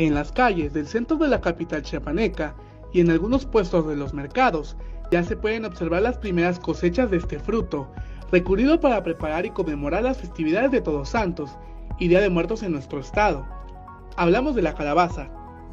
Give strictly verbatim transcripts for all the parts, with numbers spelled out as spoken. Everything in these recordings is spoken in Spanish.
En las calles del centro de la capital chiapaneca y en algunos puestos de los mercados ya se pueden observar las primeras cosechas de este fruto, recurrido para preparar y conmemorar las festividades de Todos Santos y Día de Muertos en nuestro estado. Hablamos de la calabaza.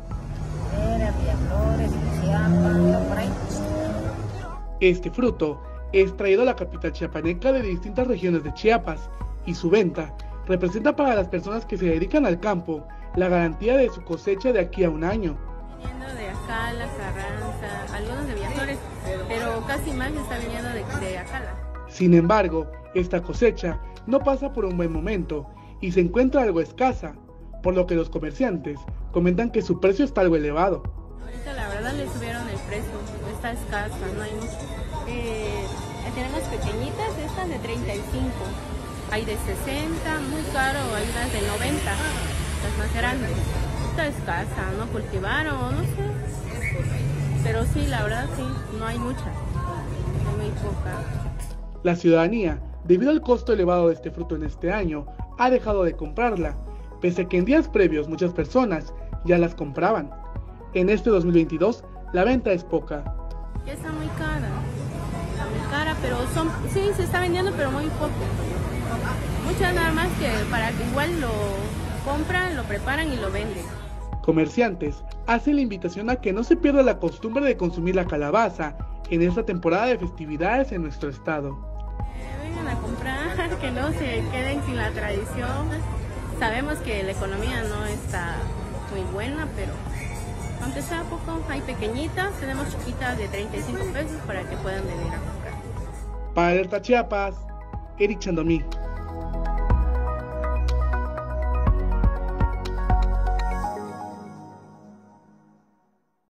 Este fruto es traído a la capital chiapaneca de distintas regiones de Chiapas y su venta representa para las personas que se dedican al campo la garantía de su cosecha de aquí a un año. Viniendo de Acala, Carranza, algunos de Villaflores, pero casi más está viniendo de, de Acala. Sin embargo, esta cosecha no pasa por un buen momento y se encuentra algo escasa, por lo que los comerciantes comentan que su precio está algo elevado. Ahorita la verdad le subieron el precio, está escasa, no hay mucho. Eh, tenemos pequeñitas, estas de treinta y cinco, hay de sesenta, muy caro, hay unas de noventa, las más grandes. Está escasa, no cultivaron, no sé, pero sí, la verdad sí, no hay mucha, hay muy poca. La ciudadanía, debido al costo elevado de este fruto en este año, ha dejado de comprarla, pese a que en días previos muchas personas ya las compraban. En este dos mil veintidós, la venta es poca. Ya está muy cara, está muy cara, pero son, sí, se está vendiendo, pero muy poco. Muchas nada más que para que igual lo compran, lo preparan y lo venden. Comerciantes hacen la invitación a que no se pierda la costumbre de consumir la calabaza en esta temporada de festividades en nuestro estado. Eh, vengan a comprar, que no se queden sin la tradición. Sabemos que la economía no está muy buena, pero aunque sea poco, hay pequeñitas, tenemos chiquitas de treinta y cinco pesos para que puedan venir a comprar. Para Alerta Chiapas, Eric Chandomí.